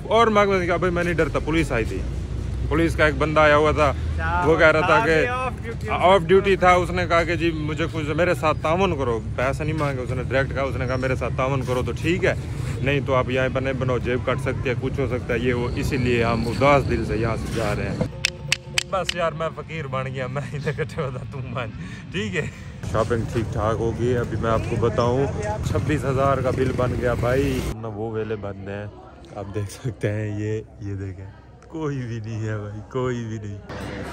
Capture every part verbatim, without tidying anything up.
और मांगने से कहा भाई मैं नहीं डरता, पुलिस आई थी, पुलिस का एक बंदा आया हुआ था, वो कह रहा था कि ऑफ ड्यूटी था, उसने कहा कि जी मुझे कुछ मेरे साथ ताउन करो, पैसा नहीं मांगे, उसने डायरेक्ट कहा, उसने कहा मेरे साथ ताउन करो तो ठीक है, नहीं तो आप यहाँ पर नहीं बनाओ, जेब काट सकते हैं, कुछ हो सकता है ये वो, इसीलिए हम उदास दिल से यहाँ से जा रहे हैं। बस यार मैं फ़कीर बन गया, मैं इधर इकट्ठे होता तुम मान, ठीक है। शॉपिंग ठीक ठाक होगी। अभी मैं आपको बताऊं छब्बीस हज़ार का बिल बन गया भाई ना, वो वेले बंद हैं, आप देख सकते हैं, ये ये देखें कोई भी नहीं है भाई, कोई भी नहीं।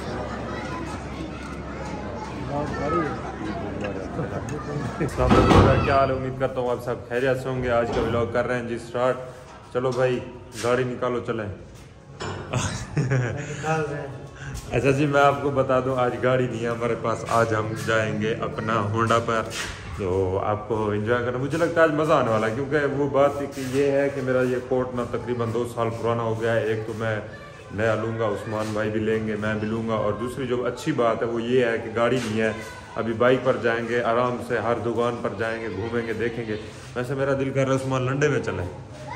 क्या हाल है, उम्मीद करता हूँ आप सब खैरियत से होंगे। आज का व्लॉग कर रहे हैं जी स्टार्ट। चलो भाई गाड़ी निकालो चलें। अच्छा जी मैं आपको बता दूं आज गाड़ी नहीं है हमारे पास, आज हम जाएंगे अपना होंडा पर, तो आपको एंजॉय करना, मुझे लगता है आज मज़ा आने वाला है, क्योंकि वो बात कि ये है कि मेरा ये कोट ना तकरीबन दो साल पुराना हो गया है। एक तो मैं नया लूँगा, उस्मान भाई भी लेंगे, मैं भी लूँगा, और दूसरी जो अच्छी बात है वो ये है कि गाड़ी नहीं है, अभी बाइक पर जाएंगे आराम से, हर दुकान पर जाएंगे, घूमेंगे, देखेंगे। वैसे मेरा दिल कर रहा है उस्मान लंडे में चलें।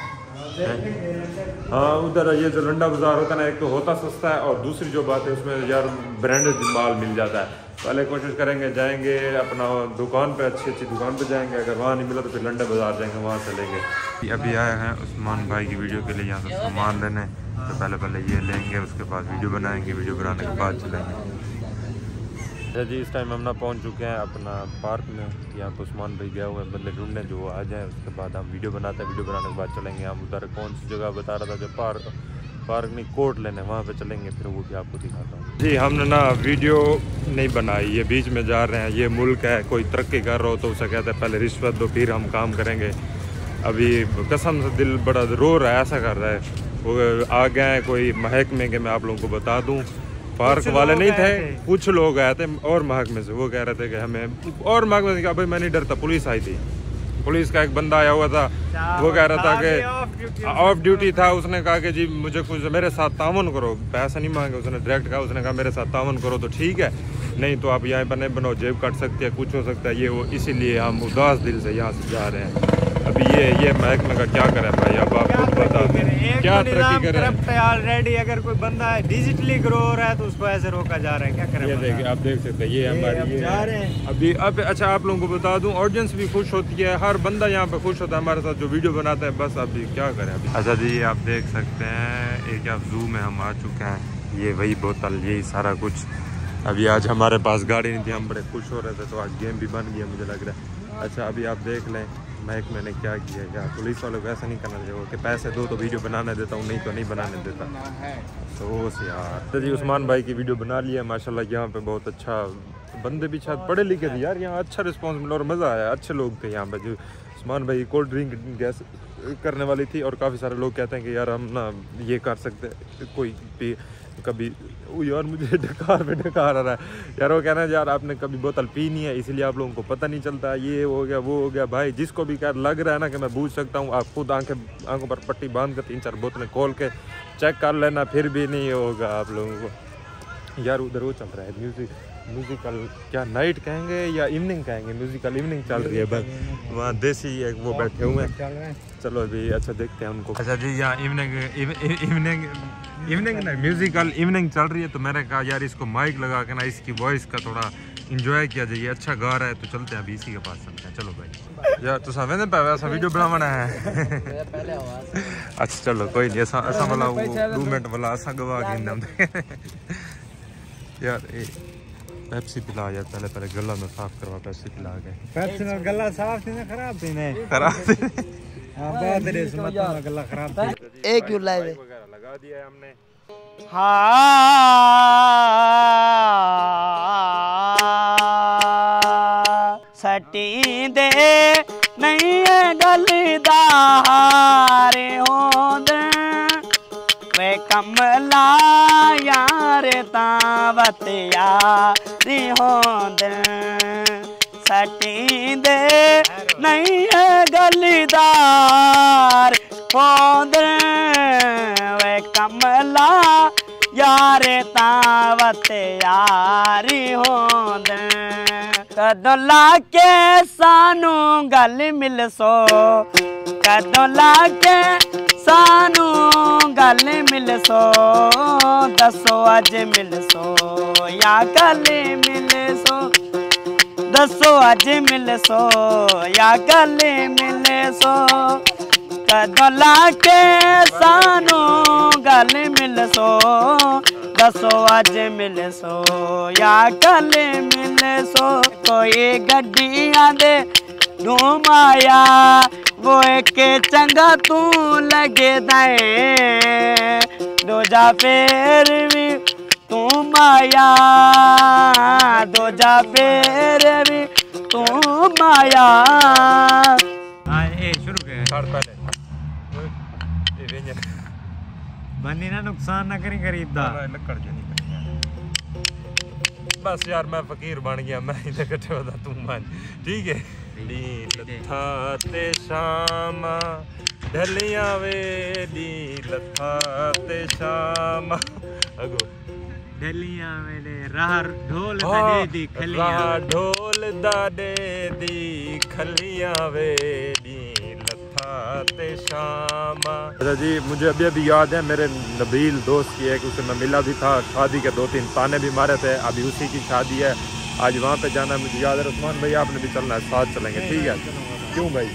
हाँ उधर ये जो लंडा बाजार होता है ना, एक तो होता सस्ता है, और दूसरी जो बात है उसमें यार ब्रांडेड माल मिल जाता है। पहले कोशिश करेंगे, जाएंगे अपना दुकान पे, अच्छी अच्छी दुकान पे जाएंगे, अगर वहाँ नहीं मिला तो फिर लंडे बाजार जाएंगे, वहाँ चलेंगे। अभी आए हैं उस्मान भाई की वीडियो के लिए यहाँ से सामान लेने, तो पहले पहले ये लेंगे, उसके बाद वीडियो बनाएंगे, वीडियो बनाने के बाद चलेंगे। जी इस टाइम हम ना पहुंच चुके हैं अपना पार्क में, यहाँ पर उस्मान भाई गया हुए हैं बंदे ढूंढने, जो वो आ जाए उसके बाद हम वीडियो बनाते हैं, वीडियो बनाने के बाद चलेंगे हम उधर, कौन सी जगह बता रहा था जो पार्क पार्क नहीं कोर्ट लेने, वहाँ पे चलेंगे, फिर वो भी आपको दिखाता हूँ। जी हमने ना वीडियो नहीं बनाई, ये बीच में जा रहे हैं, ये मुल्क है, कोई तरक्की कर रहा हो तो उसे कहते हैं पहले रिश्वत दो फिर हम काम करेंगे। अभी कसम से दिल बड़ा रो रहा है, ऐसा कर रहा है, वो आ गए हैं कोई महकमे के, मैं आप लोगों को बता दूँ पार्क वाले नहीं थे, कुछ लोग आए थे और महकमे से, वो कह रहे थे कि हमें, और महकमे से कहा भाई मैं नहीं डरता, पुलिस आई थी, पुलिस का एक बंदा आया हुआ था, वो कह रहा था कि ऑफ ड्यूटी था, उसने कहा कि जी मुझे कुछ मेरे साथ ताउन करो, पैसा नहीं मांगे, उसने डायरेक्ट कहा, उसने कहा मेरे साथ ताउन करो तो ठीक है, नहीं तो आप यहाँ पर नहीं बनाओ, जेब काट सकते हैं, कुछ हो सकता है ये वो, इसीलिए हम उदास दिल से यहाँ से जा रहे हैं। अभी ये ये महकमे का क्या करें भाई, अब आप खुद बता दें क्या तरक्की करें ऑलरेडी, अगर कोई बंदा है डिजिटली ग्रो हो रहा है तो उसको ऐसे रोका जा रहा है, क्या करें। ये देखिए आप देख सकते हैं, ये हमारी ये जा रहे हैं अभी। अब अच्छा आप लोगों को बता दूं ऑडियंस भी खुश होती है, हर बंदा यहाँ पे खुश होता है हमारे साथ जो वीडियो बनाता है, बस अभी क्या करें अभी। अच्छा जी आप देख सकते हैं एक आप जू में हम आ चुके हैं, ये वही बोतल, यही सारा कुछ। अभी आज हमारे पास गाड़ी नहीं थी, हम बड़े खुश हो रहे थे, तो आज गेम भी बन गया मुझे लग रहा है। अच्छा अभी आप देख लें महक मैंने क्या किया यार, पुलिस वालों को ऐसा नहीं करना चाहिए कि पैसे दो तो वीडियो बनाने देता हूँ, नहीं तो नहीं बनाने देता। तो यार तो जी उस्मान भाई की वीडियो बना लिया माशाल्लाह, यहाँ पे बहुत अच्छा, बंदे भी शायद पढ़े लिखे थे यार, यहाँ अच्छा रिस्पॉन्स मिला और मज़ा आया, अच्छे लोग थे यहाँ पे। जो उस्मान भाई कोल्ड ड्रिंक गैस करने वाली थी, और काफ़ी सारे लोग कहते हैं कि यार हम ना ये कर सकते, कोई भी कभी यार मुझे डकार पे डकार आ रहा है यार, वो कहना है यार आपने कभी बोतल पी नहीं है इसलिए आप लोगों को पता नहीं चलता, ये हो गया वो हो गया। भाई जिसको भी क्या लग रहा है ना कि मैं बूझ सकता हूँ, आप खुद आंखें आंखों पर पट्टी बांध कर तीन चार बोतलें खोल के चेक कर लेना, फिर भी नहीं होगा आप लोगों को। यार उधर वो चल रहा है म्यूजिक, म्यूजिकल क्या नाइट कहेंगे या इवनिंग कहेंगे, म्यूजिकल इवनिंग चल रही है, बस वहाँ देसी एक वो बैठे हुए हैं। चलो अभी अच्छा देखते हैं उनको। अच्छा जी यहाँ इवनिंग इवनिंग इवनिंग ना म्यूजिकल इवनिंग चल रही है, तो मैंने कहा यार इसको माइक लगा के ना इसकी वॉइस का थोड़ा इंजॉय किया जाए, अच्छा गा रहा है, तो चलते हैं अभी इसी के पास चलते हैं। चलो भाई यार तुम समझ पाए ऐसा वीडियो बनाना है। अच्छा चलो कोई नहीं, ऐसा ऐसा वाला वो दो मिनट वाला ऐसा गवा के यार पेप्सी पिला यार, पहले पहले गला में साफ करवा, पेप्सी पिला के। पेप्सी में गला साफ थी ना, खराब थी ना, खराब थी। हां बहुत रे इसमें गला खराब थी। एक क्यों लाए वगैरह लगा दिया है हमने। हाँ सटी दे नहीं गलदारे होंद वे कमला यार तावत यारी होंद सटी दे नहीं गलदार होंद वे कमला यार तावत यारी होंद कदों लाके सानू गल मिल सो, कदों लाके सानू दसो अज मिल सो या कल मिल सो, दसो अज मिल सो या कल मिल सो, कदों लाके सानू गल मिल सो, दसो अज मिल सो या कल मिल सो। कोई गड्डियां दे धूम आया वो एक चंगा तू लगे दाए, दूजा फेर भी तू माया, दूजा फेर भी तू माया। हाँ ये शुरू कर पहले बनी ना नुकसान ना करी खरीददा लकड़ जो नहीं बस यार मैं फकीर बन गया, मैं इधर कट्ठे बता तू मान ठीक है। दी लथा ते शामा ढलियां वे, दी लथा ते शामा अगो ढलियां मेरे राह ढोल दे दी खलियां, राह ढोल दा दे दी खलियां वे, दी लथा ते शामा। अच्छा जी मुझे अभी अभी याद है मेरे नबील दोस्त की एक, उसे मैं मिला भी था, शादी के दो तीन ताने भी मारे थे, अभी उसी की शादी है, आज वहाँ पे जाना है मुझे याद है। उस्मान भाई आपने भी चलना है, साथ चलेंगे ठीक है? क्यों भाई?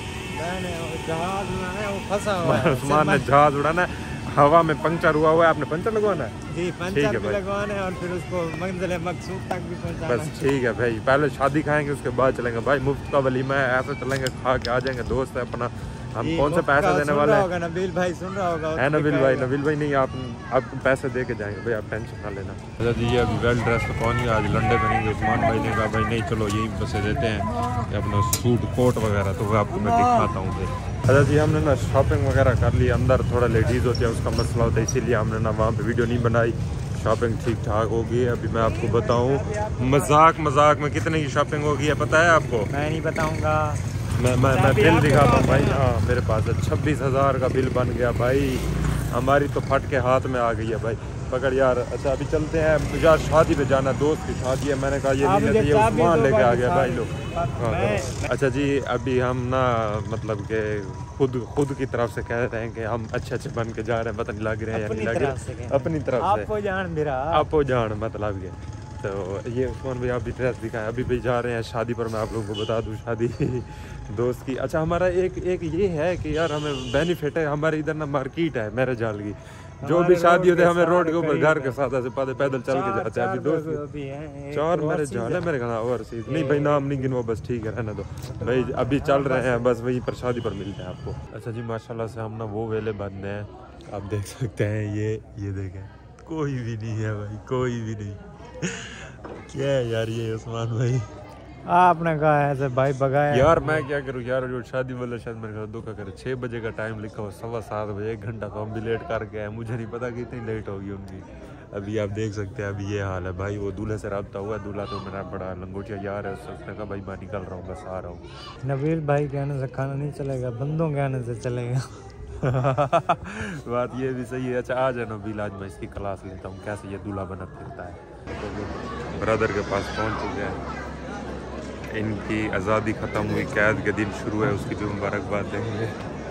उस्मान ने जहाज उड़ाना है, हवा में पंक्चर हुआ हुआ है, आपने पंचर लगवाना है जी, पंचर भी लगवाना है और फिर उसको मंजिल मकसूद तक भी पहुंचाना। बस ठीक है भाई, पहले शादी खाएंगे उसके बाद चलेंगे भाई, मुफ्त का वलीमा है, ऐसे चलेंगे खा के आ जाएंगे, दोस्त है अपना, हम कौन से पैसे देने वाले हैं? नबील भाई सुन रहा होगा है नबील भाई, नबील भाई नहीं आप आपको पैसे दे के जाएंगे भाई, आप टेंशन ना लेना। अच्छा जी ये अभी वेल ड्रेस तो पहुँच गया, आज लंडे बनेंगे, उस्मान भाई ने कहा भाई नहीं चलो यही पैसे देते हैं अपना सूट कोट वगैरह, तो वो आपको मैं दिखाता हूँ फिर। अच्छा जी हमने ना शॉपिंग वगैरह कर ली, अंदर थोड़ा लेडीज़ होती है उसका मसला होता है, इसीलिए हमने ना वहाँ पे वीडियो नहीं बनाई। शॉपिंग ठीक ठाक होगी, अभी मैं आपको बताऊँ मजाक मजाक में कितने की शॉपिंग होगी है पता है आपको? मैं नहीं बताऊँगा, मैं मैं मैं बिल दिखाता हूँ भाई, हाँ मेरे पास है छब्बीस हज़ार का बिल बन गया भाई, हमारी तो फट के हाथ में आ गई है भाई, पकड़ यार। अच्छा अभी चलते हैं, मुझे आज शादी पे जाना, दोस्त की शादी है, मैंने कहा ये नहीं लेते, ये उस्मान लेके आ गया भाई लोग। अच्छा जी अभी हम ना मतलब के खुद खुद की तरफ से कह रहे हैं कि हम अच्छे अच्छे बन के जा रहे हैं, पता नहीं लग रहे हैं या नहीं लग रहे, अपनी तरफ से आपको जान मेरा आपको जान मतलब के। तो ये उस्मान भाई आप भी ड्रेस दिखाएं, अभी भी जा रहे हैं शादी पर, मैं आप लोगों को बता दूं शादी दोस्त की। अच्छा हमारा एक एक ये है कि यार हमें बेनिफिट है, हमारे इधर ना मार्केट है मेरे जाल की, जो भी शादी होती है हमें रोड के ऊपर घर के साथ ऐसे पैदल चल के जाते हैं। अभी दोस्त चार मेरे जाल है मेरे घर ओवरसीज नहीं भाई, नाम नहीं गिनवा बस ठीक है रहने दो भाई, अभी चल रहे हैं बस वहीं पर शादी पर मिलते हैं आपको। अच्छा जी माशाल्लाह से हम ना वो वेले बंद हैं, आप देख सकते हैं, ये ये देखें कोई भी नहीं है भाई, कोई भी नहीं क्या है यार ये उस्मान भाई आपने कहा है ऐसे भाई भगाया यार, मैं क्या करूँ यार, जो शादी वाला शायद मेरे घर धोखा करे, छः बजे का टाइम लिखा हुआ, सवा सात बजे, एक घंटा तो हम भी लेट करके आए, मुझे नहीं पता कि इतनी लेट होगी उनकी। अभी आप देख सकते हैं अभी ये हाल है भाई, वो दूल्हे से रब्ता हुआ, दूल्हा तो मेरा बड़ा लंगोटिया यार है, उसने कहा भाई मैं निकल रहा हूँ बस आ रहा हूँ। नबील भाई कहने से खाना नहीं चलेगा, बंदों कहने से चलेगा बात ये भी सही है। अच्छा आ जाए नबील, आज मैं इसकी क्लास लेता हूँ कैसे ये दूल्हा बना फिरता है। ब्रदर के पास पहुँच चुके हैं, इनकी आज़ादी ख़त्म हुई, कैद के दिन शुरू है, उसकी भी मुबारकबाद देंगे।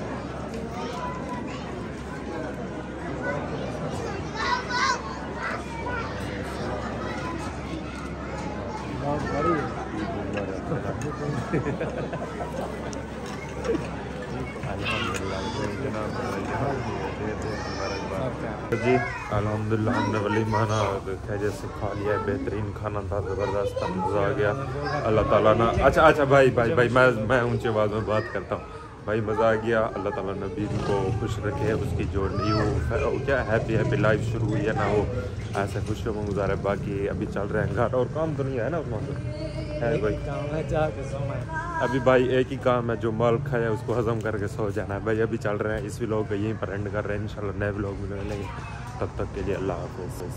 जी अल्हम्दुलिल्लाह हमने वलीमाना खैरियत से खा लिया है, बेहतरीन खाना था, ज़बरदस्त था, मज़ा आ गया अल्लाह ताला ना। अच्छा अच्छा भाई भाई भाई मैं मैं ऊंची आवाज़ में बात करता हूँ भाई, मज़ा आ गया, अल्लाह ताला नबी को खुश रखे, उसकी जो न्यू क्या हैप्पी हैप्पी लाइफ शुरू हुई है ना, वो ऐसे खुशियों में गुजारे। बाकी अभी चल रहे हैं घर, और काम तो नहीं है ना उसमें तो है भाई, अभी भाई एक ही काम है, जो माल खाया है उसको हजम करके सो जाना है भाई। अभी चल रहे हैं, इस व्लॉग को यहीं पर एंड कर रहे हैं, इंशाल्लाह नए व्लॉग में मिलेंगे, तब तक के लिए अल्लाह हाफ़िज़।